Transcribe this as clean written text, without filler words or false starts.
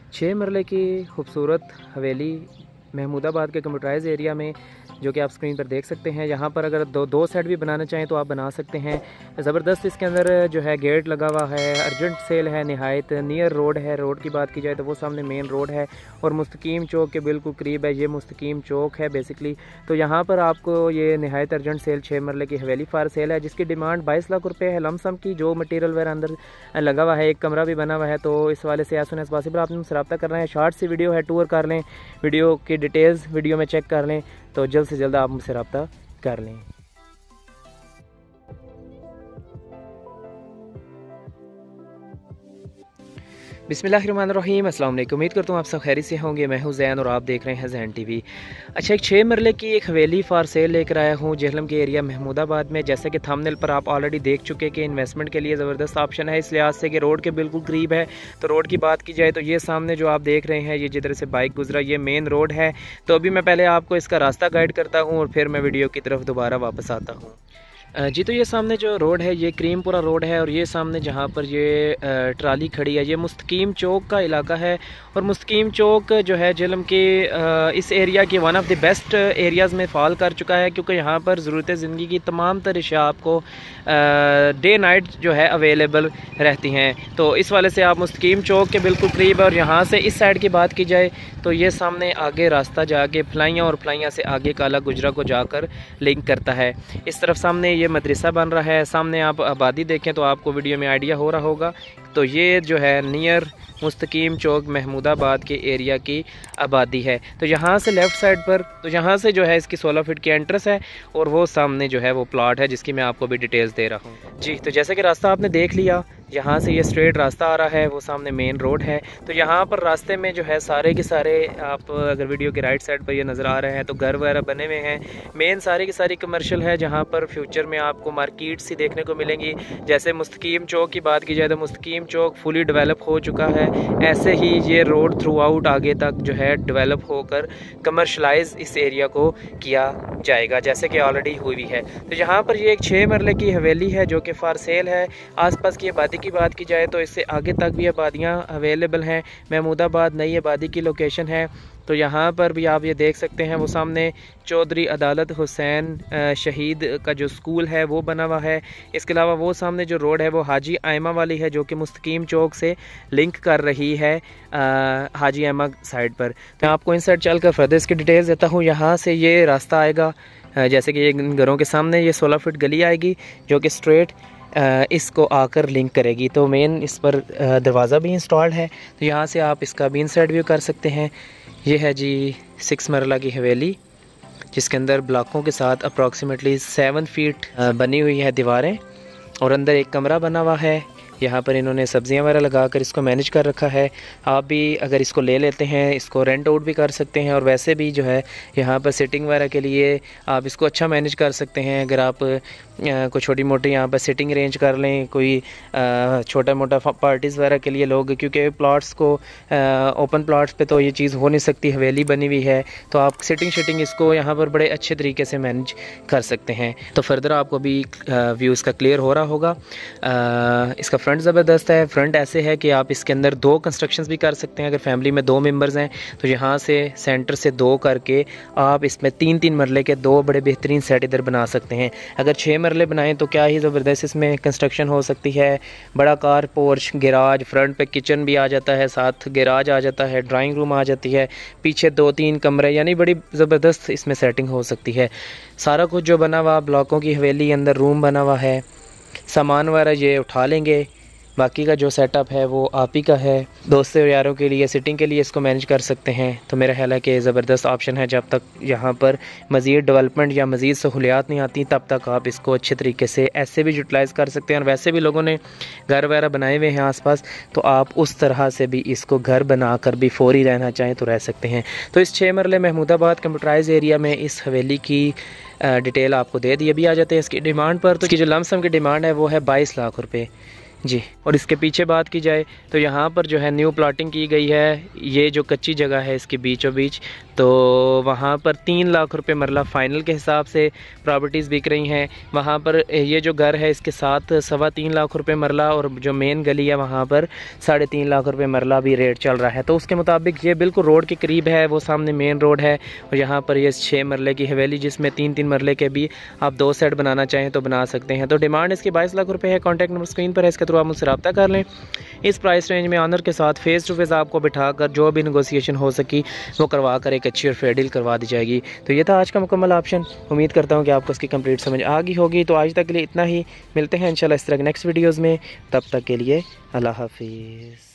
6 मरले की खूबसूरत हवेली महमूदाबाद के कंप्यूटराइज एरिया में, जो कि आप स्क्रीन पर देख सकते हैं। यहाँ पर अगर दो सेट भी बनाना चाहें तो आप बना सकते हैं। ज़बरदस्त इसके अंदर जो है गेट लगा हुआ है, अर्जेंट सेल है, नहायत नियर रोड है। रोड की बात की जाए तो वो सामने मेन रोड है और मुस्तकीम चौक के बिल्कुल करीब है। ये मुस्तकीम चौक है बेसिकली। तो यहाँ पर आपको ये नहायत अर्जेंट सेल 6 मरले की हवेली फार सेल है, जिसकी डिमांड 22 लाख रुपये है लमसम की। जो मटीरियल वगैरह अंदर लगा हुआ है, एक कमरा भी बना हुआ है। तो इस वाले से एज सुन एज पॉसिबल आपने मुझसे रब्ता करना है। शॉर्ट सी वीडियो है, टूर कर लें, वीडियो की डिटेल्स वीडियो में चेक कर लें, तो जल्द से जल्द आप मुझसे रब्ता कर लें। बिस्मिल्लाहिर्रहमानिर्रहीम, अस्सलाम वालेकुम। उम्मीद करता हूँ आप सब खैरी से होंगे। मैं हूँ जैन और आप देख रहे हैं जैन टीवी। अच्छा, एक 6 मरले की एक हवेली फार सेल लेकर आया हूँ जेहलम के एरिया महमूदाबाद में। जैसे कि थंबनेल पर आप ऑलरेडी देख चुके कि इन्वेस्टमेंट के लिए ज़बरदस्त ऑप्शन है, इस लिहाज से कि रोड के बिल्कुल करीब है। तो रोड की बात की जाए तो ये सामने जो आप देख रहे हैं, ये जिधर से बाइक गुजरा, ये मेन रोड है। तो अभी मैं पहले आपको इसका रास्ता गाइड करता हूँ और फिर मैं वीडियो की तरफ दोबारा वापस आता हूँ। जी, तो ये सामने जो रोड है ये क्रीमपुरा रोड है और ये सामने जहाँ पर ये ट्राली खड़ी है ये मुस्तकीम चौक का इलाका है। और मुस्तकीम चौक जो है जेहलम के इस एरिया के one of the best areas में फॉल कर चुका है, क्योंकि यहाँ पर ज़रूरत ज़िंदगी की तमाम तर अशिया आपको डे नाइट जो है अवेलेबल रहती हैं। तो इस वाले से आप मुस्तकीम चौक के बिल्कुल करीब है। और यहाँ से इस साइड की बात की जाए तो ये सामने आगे रास्ता जाके फलाइयाँ और फलाइयाँ से आगे काला गुजरा को जाकर लिंक करता है। इस तरफ सामने ये मदरसा बन रहा है। सामने आप आबादी देखें तो आपको वीडियो में आइडिया हो रहा होगा। तो ये जो है नियर मुस्तकीम चौक महमूदाबाद के एरिया की आबादी है। तो यहाँ से लेफ़्ट साइड पर, तो यहाँ से जो है इसकी 16 फीट की एंट्रेंस है और वो सामने जो है वो प्लॉट है जिसकी मैं आपको भी डिटेल्स दे रहा हूँ। जी, तो जैसे कि रास्ता आपने देख लिया, यहाँ से ये स्ट्रेट रास्ता आ रहा है, वो सामने मेन रोड है। तो यहाँ पर रास्ते में जो है सारे के सारे, आप अगर वीडियो के राइट साइड पर ये नज़र आ रहे हैं तो घर वगैरह बने हुए हैं। मेन सारी की सारी कमर्शियल है, जहाँ पर फ्यूचर में आपको मार्केट सी देखने को मिलेंगी। जैसे मुस्तकीम चौक की बात की जाए तो मुस्तकीम चौक फुली डेवलप हो चुका है, ऐसे ही ये रोड थ्रू आउट आगे तक जो है डेवलप होकर कमर्शलाइज इस एरिया को किया जाएगा, जैसे कि ऑलरेडी हुई है। तो यहाँ पर ये एक 6 मरले की हवेली है जो कि फार सेल है। आसपास की आबादी की बात की जाए तो इससे आगे तक भी आबादियाँ अवेलेबल हैं। महमूदाबाद नई आबादी की लोकेशन है। तो यहाँ पर भी आप ये देख सकते हैं, वो सामने चौधरी अदालत हुसैन शहीद का जो स्कूल है वो बना हुआ है। इसके अलावा वो सामने जो रोड है वो हाजी आयमा वाली है, जो कि मुस्तकीम चौक से लिंक कर रही है हाजी आयमा साइड पर। तो मैं आपको इन साइड चल कर फर्दर इसकी डिटेल्स देता हूँ। यहाँ से ये रास्ता आएगा, जैसे कि ये घरों के सामने ये 16 फीट गली आएगी जो कि स्ट्रेट इसको आकर लिंक करेगी। तो मेन इस पर दरवाज़ा भी इंस्टॉल्ड है। तो यहाँ से आप इसका भी इनसाइड व्यू कर सकते हैं। ये है जी 6 मरला की हवेली, जिसके अंदर ब्लॉकों के साथ अप्रॉक्सीमेटली 7 फीट बनी हुई है दीवारें और अंदर एक कमरा बना हुआ है। यहाँ पर इन्होंने सब्जियां वगैरह लगा कर इसको मैनेज कर रखा है। आप भी अगर इसको ले लेते हैं, इसको रेंट आउट भी कर सकते हैं और वैसे भी जो है यहाँ पर सिटिंग वगैरह के लिए आप इसको अच्छा मैनेज कर सकते हैं। अगर आप कोई छोटी मोटी यहाँ पर सिटिंग अरेंज कर लें, कोई छोटा मोटा पार्टीज़ वगैरह के लिए लोग, क्योंकि प्लॉट्स को ओपन प्लॉट्स पे तो ये चीज़ हो नहीं सकती, हवेली बनी हुई है, तो आप सिटिंग इसको यहाँ पर बड़े अच्छे तरीके से मैनेज कर सकते हैं। तो फर्दर आपको भी व्यू इसका क्लियर हो रहा होगा। इसका फ्रंट ज़बरदस्त है। फ्रंट ऐसे है कि आप इसके अंदर 2 कंस्ट्रक्शंस भी कर सकते हैं। अगर फैमिली में 2 मेंबर्स हैं तो यहाँ से सेंटर से 2 करके आप इसमें 3-3 मरले के 2 बड़े बेहतरीन सेट इधर बना सकते हैं। अगर 6 मरले बनाएं तो क्या ही ज़बरदस्त इसमें कंस्ट्रक्शन हो सकती है। बड़ा कार पोर्च, गैराज, फ्रंट पे किचन भी आ जाता है, साथ गैराज आ जाता है, ड्राइंग रूम आ जाती है, पीछे 2-3 कमरे, यानी बड़ी ज़बरदस्त इसमें सेटिंग हो सकती है। सारा कुछ जो बना हुआ ब्लॉकों की हवेली, अंदर रूम बना हुआ है, सामान वगैरह ये उठा लेंगे। बाकी का जो सेटअप है वो आप ही का है। दोस्तों यारों के लिए सिटिंग के लिए इसको मैनेज कर सकते हैं। तो मेरा ख्याल है कि ज़बरदस्त ऑप्शन है। जब तक यहाँ पर मज़ीद डेवलपमेंट या मज़ीद सहूलियात नहीं आती तब तक आप इसको अच्छे तरीके से ऐसे भी यूटिलाइज़ कर सकते हैं। और वैसे भी लोगों ने घर वगैरह बनाए हुए हैं आसपास, तो आप उस तरह से भी इसको घर बना कर भी फौरी रहना चाहें तो रह सकते हैं। तो इस 6 मरले महमूदाबाद कंप्यूटराइज एरिया में इस हवेली की डिटेल आपको दे दी। अभी आ जाते हैं इसकी डिमांड पर। तो इसकी जो लमसम की डिमांड है वो है 22 लाख रुपये जी। और इसके पीछे बात की जाए तो यहाँ पर जो है न्यू प्लॉटिंग की गई है। ये जो कच्ची जगह है इसके बीचों बीच, तो वहाँ पर 3 लाख रुपए मरला फ़ाइनल के हिसाब से प्रॉपर्टीज़ बिक रही हैं। वहाँ पर ये जो घर है इसके साथ 3.25 लाख रुपए मरला, और जो मेन गली है वहाँ पर 3.5 लाख रुपए मरला भी रेट चल रहा है। तो उसके मुताबिक ये बिल्कुल रोड के करीब है, वो सामने मेन रोड है। और यहाँ पर ये 6 मरले की हवेली जिसमें 3-3 मरले के भी आप 2 सेट बनाना चाहें तो बना सकते हैं। तो डिमांड इसकी 22 लाख रुपये है। कॉन्टैक्ट नंबर स्क्रीन पर है, इसके थ्रू आप मुझसे रब्ता कर लें। इस प्राइस रेंज में ऑनर के साथ फेस टू फेस आपको बिठाकर जो भी नेगोशिएशन हो सकी वो करवा कर एक अच्छी और फेयर डील करवा दी जाएगी। तो ये था आज का मुकम्मल ऑप्शन। उम्मीद करता हूँ कि आपको इसकी कंप्लीट समझ आ गई होगी। तो आज तक के लिए इतना ही, मिलते हैं इंशाल्लाह इस तरह के नेक्स्ट वीडियोज़ में। तब तक के लिए अल्लाह हाफिज़।